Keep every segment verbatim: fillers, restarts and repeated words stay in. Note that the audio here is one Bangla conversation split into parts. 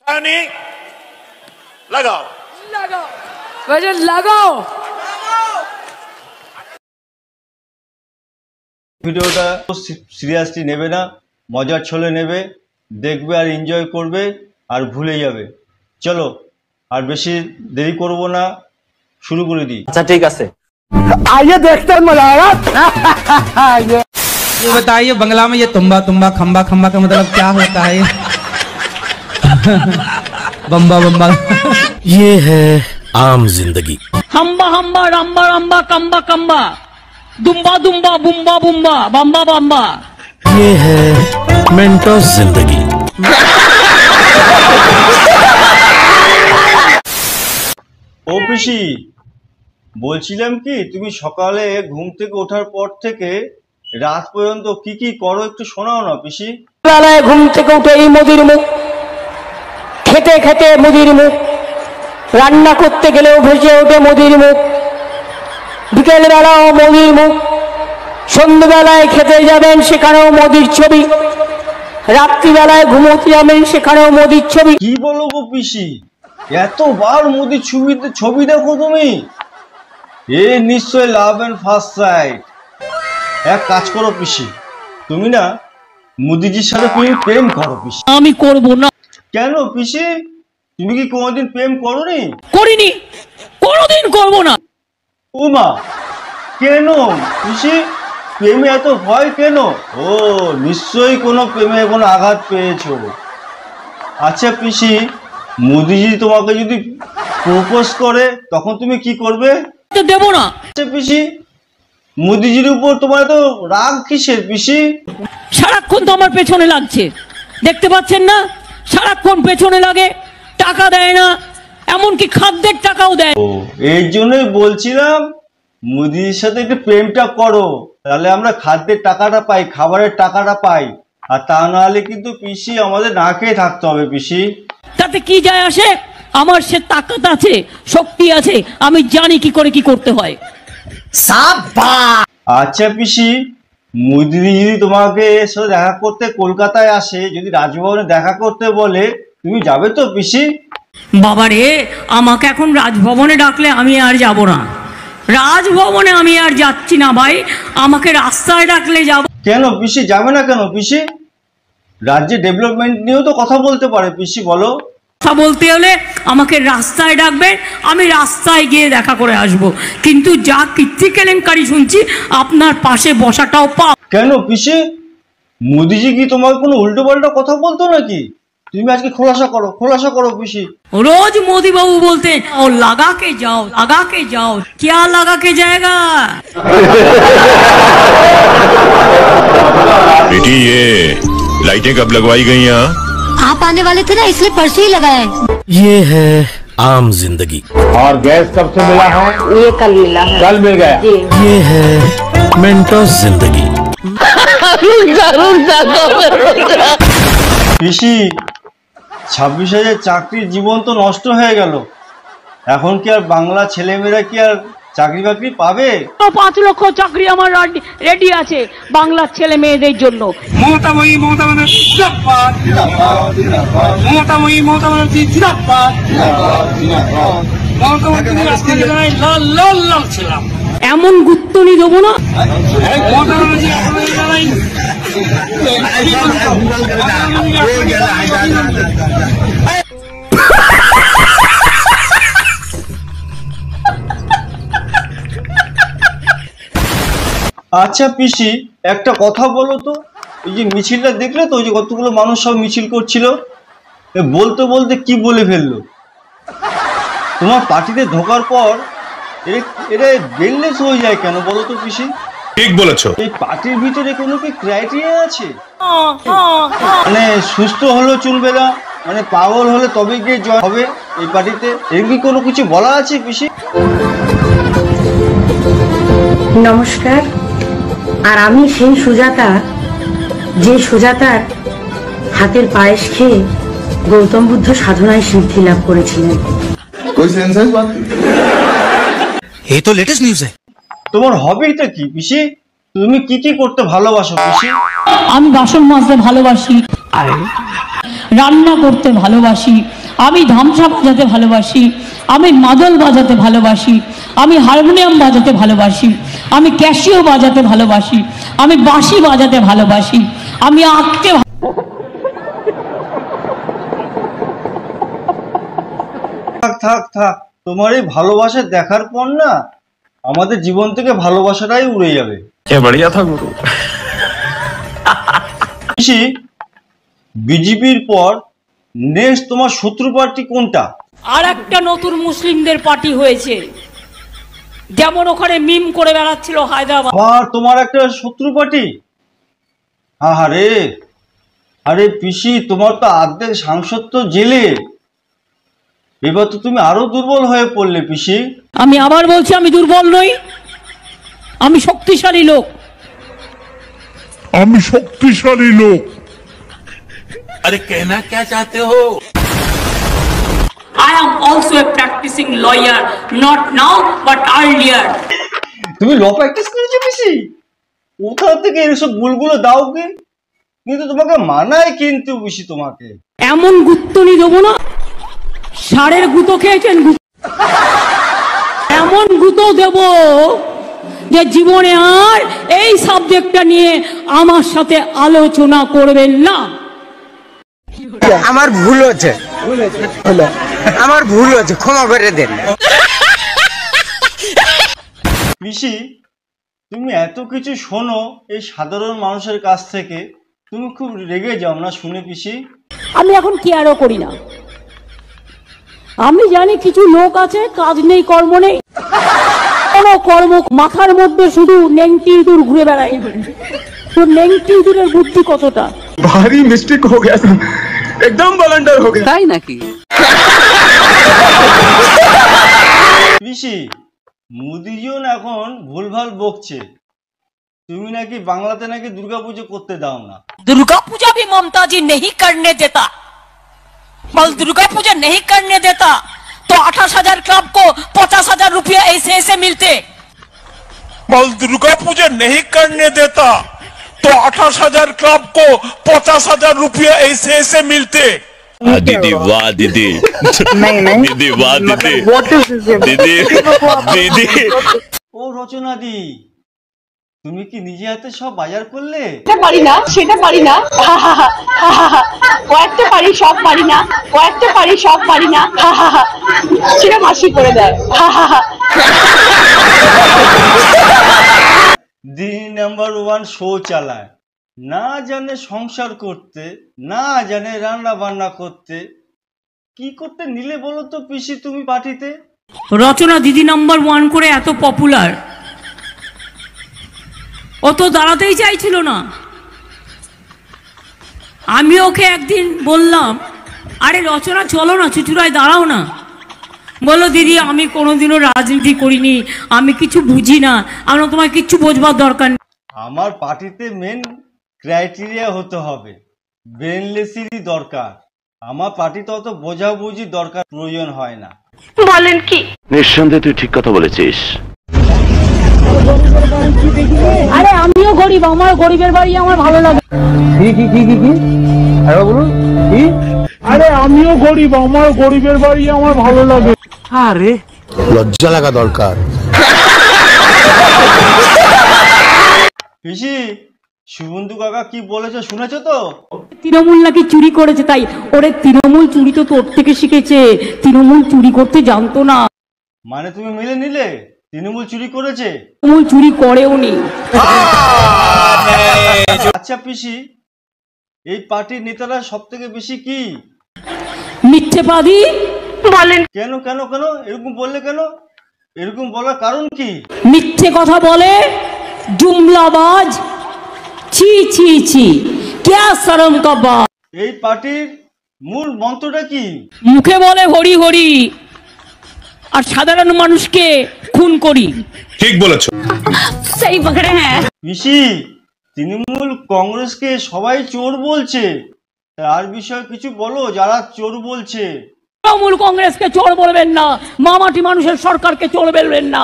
नहीं लगाओ लगाओ वजन लगाओ। ভিডিওটা সিরিয়াসলি নেবে না, মজার ছলে নেবে, দেখবে আর এনজয় করবে আর ভুলে যাবে। চলো আর বেশি দেরি করব না, শুরু করে দিই। अच्छा ठीक है, आइए देखते हैं मजा आएगा। ये बताइए बंगला में ये तुम्बा तुम्बा खम्बा खम्बा का मतलब क्या होता है? बम्बा बम्बा ये है आम जिंदगी। हम्बा हम्बा रम्बा रम्बा कम्बा कम्बा दुम्बा दुम्बा बुम्बा बुम्बा बम्बा बम्बा ये है मेंटोस जिंदगी। ও পিসি, বলছিলাম কি তুমি সকালে ঘুম থেকে ওঠার পর থেকে রাত পর্যন্ত কি কি করো একটু শোনাও না পিসি। বেলায় ঘুম থেকে উঠে এই মুদির মুখ, খেতে খেতে মুদির মুখ, রান্না করতে গেলেও ভেসে ওঠে মুদির মুখ, বিকেল বেলাও মুদির মুখ, সন্ধ্যেবেলায় খেতে যাবেন সেখানেও মোদির ছবি, রাত্রিবেলায় ঘুমোতে যাবেন সেখানেও মোদির ছবি। কি বলো গো পিসি, এতবার মোদির ছবিতে ছবি দেখো তুমি? এ নিশ্চয় লাভ এন্ড ফার্স্ট সাইট। এক কাজ করো পিসি, তুমি না মোদিজির সাথে তুমি প্রেম করো পিসি। আমি করব না। কেন পিসি, তুমি কি কোনোদিন প্রেম করোনি? করিনি, কোনোদিন করব না। ও মা, কেন পিসি, প্রেমে এত ভয় কেন? ও নিশ্চয়ই কোনো প্রেমে কোনো আঘাত পেয়েছো। আচ্ছা পিসি, মোদিজি তোমাকে যদি প্রপোজ করে তখন তুমি কি করবে? তো দেব না। আচ্ছা পিসি, মোদিজির উপর তোমার তো রাগ কিসের পিসি? সারাক্ষণ তো আমার পেছনে লাগছে, দেখতে পাচ্ছেন না? সারাক্ষণ পেছনে লাগে, টাকা দেয় না, এমনকি খাদ্যের টাকাও দেয়। ও এই জন্যই বলছিলাম মোদিজির সাথে একটু প্রেমটা করো, তাহলে আমরা খাদ্যের টাকাটা পাই, খাবারের টাকাটা পাই। আর তা নাহলে কিন্তু পিসি আমাদের না খেয়ে থাকতে হবে পিসি। তাতে কি যায় আসে? আমার সে তাকাত আছে, শক্তি আছে, আমি জানি কি করে কি করতে হয়। আচ্ছা পিসি, মোদিজি যদি তোমাকে এসে দেখা করতে কলকাতায় আসে, যদি রাজভবনে দেখা করতে বলে, তুমি যাবে তো পিসি? বাবারে, আমাকে এখন রাজভবনে ডাকলে আমি আর যাব না। রাজভবনে আমি আর যাচ্ছি না ভাই, আমাকে রাস্তায় ডাকলে যাব। কেন পিসি যাবে না কেন পিসি? রাজ্যের ডেভেলপমেন্ট নিয়েও তো কথা বলতে পারে পিসি, বলো। কথা বলতে হলে আমাকে রাস্তায় ডাকবেন, আমি রাস্তায় গিয়ে দেখা করে আসব। কিন্তু যা কীর্তি কেলেঙ্কারি শুনছি, আপনার পাশে বসাটাও পাপ। কেন পিসি, মোদিজি কি তোমাকে কোনো উল্টো পাল্টা কথা বলতো নাকি? তুমি আজকে খোলাসা করো, খোলাসা করো পিসি। रोज मोदी बाबू बोलते हैं और लगा के जाओ, लगा के जाओ। क्या लगा के जाएगा? बेटी ये लाइटें कब लगवाई गई यहाँ? आप आने वाले थे ना, इसलिए परसों ही लगाया है। ये है आम जिंदगी। और गैस कब से मिला है? ये कल मिला है। कल मिल गया। ये है मेंटोस जिंदगी। পিসি, ছাব্বিশ হাজার চাকরির জীবন তো নষ্ট হয়ে গেল, এখন কি আর বাংলা ছেলেমেয়েরা কি আর চাকরি বাকরি পাবে? পাঁচ লক্ষ চাকরি আমার রেডি আছে বাংলার ছেলে মেয়েদের জন্য। মমতাময়ী মমতা ব্যানার্জি জিন্দাবাদ, মমতাময়ী মমতা ব্যানার্জি জিন্দাবাদ, মমতা ব্যানার্জি লাল লাল লাল ছিলাম, এমন গুত্তনি দেবো না। মমতা ব্যানার্জি আচ্ছা পিসি, একটা কথা বলো তো, এই যে মিছিলটা দেখলে তো, ওই যে কতগুলো মানুষ সব মিছিল করছিল, বলতে বলতে কি বলে ফেললো? তোমার পার্টিতে ঢোকার পর এরা বেললেস হয়ে যায় কেন বলো তো পিসি? ঠিক বলেছো। এই পার্টির ভিতরে কোনো কি ক্রাইটেরিয়া আছে? মানে সুস্থ হলেও চলবে না, মানে পাগল হলে তবে গিয়ে জয় হবে এই পার্টিতে, এর কি কোনো কিছু বলা আছে পিসি? নমস্কার। আর আমি সেই সুজাতা, যে সুজাতার হাতের পায়েস খেয়ে গৌতম বুদ্ধ সাধনায় সিদ্ধি লাভ করেছিলেন। ये तो लेटेस्ट न्यूज़ है। তোমার হবিটা কি পিসি? তুমি কি কি করতে ভালোবাসো পিসি? আমি বাসন মাজতে ভালোবাসি, রান্না করতে ভালোবাসি, আমি ধামসা বাজাতে ভালোবাসি, আমি মাদল বাজাতে ভালোবাসি, আমি হারমোনিয়াম বাজাতে ভালোবাসি, আমি ক্যাশিও বাজাতে ভালোবাসি, আমি বাঁশি বাজাতে ভালোবাসি, আমি আঁকতে থাক থাক থাক, তোমার এই ভালোবাসা দেখার পর না আমাদের জীবন থেকে ভালোবাসাটাই উড়ে যাবে। বড়িয়া থা গুরু। পিসি, বিজেপির পর নেক্সট তোমার শত্রু পার্টি কোনটা? আর একটা নতুন মুসলিমদের পার্টি হয়েছে, যেমন ওখানে মিম করে বেড়াচ্ছিল হায়দ্রাবাদ। আবার তোমার একটা শত্রু পার্টি? আরে আরে পিসি, তোমার তো অর্ধেক সাংসদ তো জেলে, এবার তো তুমি আরো দুর্বল হয়ে পড়লে পিসি। আমি আবার বলছি, আমি দুর্বল নই, আমি শক্তিশালী লোক। আমি শক্তিশালী লোক। अरे कहना क्या चाहते हो? I am also a practicing lawyer, not now but earlier. তুমি ল প্র্যাকটিস করেছো পিসি? কোথা থেকে এসব ভুলগুলো দাও কি? কিন্তু তোমাকে মানায় কিন্তু পিসি তোমাকে। এমন গুত্তনি দেবো না, ষাঁড়ের গুঁতো খেয়েছেন, এমন গুঁতো দেব যে জীবনে আর এই সাবজেক্টটা নিয়ে আমার সাথে আলোচনা করবেন না। আমার ভুল হচ্ছে, আমার ভুল হচ্ছে, ক্ষমা করে দেন। পিসি, তুমি এত কিছু শোনো এই সাধারণ মানুষের কাছ থেকে, তুমি খুব রেগে যাও না শুনে পিসি? আমি এখন কেয়ারও করি না। আমি জানি কিছু লোক আছে, কাজ নেই কর্ম নেই, কোনো কর্ম, মাথার মধ্যে শুধু নেংটি ইঁদুর ঘুরে বেড়ায়। তো নেংটি ইঁদুরের বুদ্ধি কতটা ভারী মিস্টেক হয়ে গেছে, একদম ব্লান্ডার হয়ে গেছে, তাই নাকি? পিসি, মোদিজন এখন ভুলভাল বকছে, তুমি নাকি বাংলাতে নাকি দুর্গাপুজো করতে দাও না। दुर्गा पूजा भी ममता जी नहीं करने देता, बल दुर्गा पूजा नहीं करने देता तो अठाईस हजार क्लब को पचास हजार रुपया ऐसे ऐसे मिलते। बल दुर्गा पूजा नहीं करने देता तो अठाईस हजार क्लब को पचास हजार रुपया ऐसे ऐसे मिलते। दीदी वाह दीदी, नहीं नहीं दीदी वाह दीदी, दीदी दीदी। ও রচনা দি, তুমি কি নিজে হাতে সব বাজার করলে? সেটা পারি না, সেটা পারি না, কয়েকটা পারি, সব পারি না, কয়েকটা পারি, সব পারি না, সেটা মাসি করে দেয়। দিন নাম্বার ওয়ান শো চালায়, না জানে সংসার করতে, না জানে রান্না বান্না করতে, কি করতে নিলে বলো তো পিসি তুমি পার্টিতে? রচনা দিদি নাম্বার ওয়ান করে এত পপুলার, ও তো দাঁড়াতেই চাইছিল না। আমি ওকে একদিন বললাম, আরে রচনা চলো না, চুচুড়ায় দাঁড়াও না। বললো দিদি আমি কোনোদিনও রাজনীতি করিনি, আমি কিছু বুঝি না। আমরা তোমার কিচ্ছু বোঝবার দরকার নেই। আমার পার্টিতে মেন ক্রাইটেরিয়া হতে হবে ব্রেনলেসেরই দরকার। আমার পার্টিতে অত বোঝাবুঝি দরকার প্রয়োজন হয় না। বলেন কি? নিঃসন্দেহে তুই ঠিক কথা বলেছিস। আরে আমিও গরিব, আমার গরিবের বাড়ি আমার ভালো লাগে। কি কি কি কি কি আরে বলুন কি? আরে আমিও গরিব, আমার গরিবের বাড়ি আমার ভালো লাগে। আরে লজ্জা লাগা দরকার। পিসি, শুভেন্দু কাকা কি বলেছে শুনেছো তো? তৃণমূল নাকি চুরি করেছে, তাই ওরে তৃণমূল চুরি তো তোর থেকে শিখেছে, তৃণমূল চুরি করতে জানতো না। মানে তুমি মেনে নিলে তৃণমূল চুরি করেছে? তৃণমূল চুরি করেও নি। আচ্ছা পিসি, এই পার্টির নেতারা সব থেকে বেশি কি মিথ্যেবাদী। বলেন কেন কেন কেন এরকম বললে কেন? এরকম বলার কারণ কি? মিথ্যে কথা বলে, জুমলাবাজ, ছি ছি ছি, ক্যা শরম কা বাত। এই পার্টির মূল মন্ত্রটা কি? মুখে বলে হরি হরি, আর সাধারণ মানুষকে খুন করি। ঠিক বলেছো। সেই পকড়ে হ্যাঁ। পিসি, তৃণমূল কংগ্রেসকে সবাই চোর বলছে, তার বিষয়ে কিছু বলো যারা চোর বলছে। তৃণমূল কংগ্রেসকে চোর বলবেন না, মামাটি মানুষের সরকারকে চোর বলবেন না।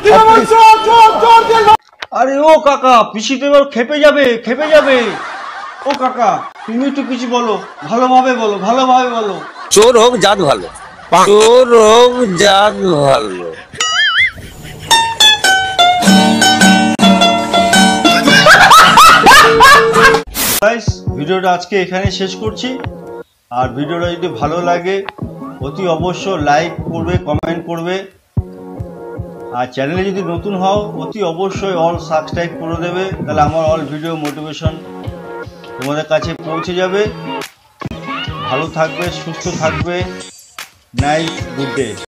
আরে ও কাকা, পিসি তো এবার খেপে যাবে, খেপে যাবে। ও কাকা তুমি একটু কিছু বলো, ভালোভাবে বলো, ভালোভাবে বলো। চোর হোক জাত ভালো, চোর হোক জাত ভালো। গাইস ভিডিওটা আজকে এখানে শেষ করছি। আর ভিডিওটা যদি ভালো লাগে অতি অবশ্য লাইক করবে, কমেন্ট করবে। আর চ্যানেলে যদি নতুন হও অতি অবশ্যই অল সাবস্ক্রাইব করে দেবে, তাহলে আমার অল ভিডিও মোটিভেশন তোমাদের কাছে পৌঁছে যাবে। ভালো থাকবে, সুস্থ থাকবে। Nice, good day.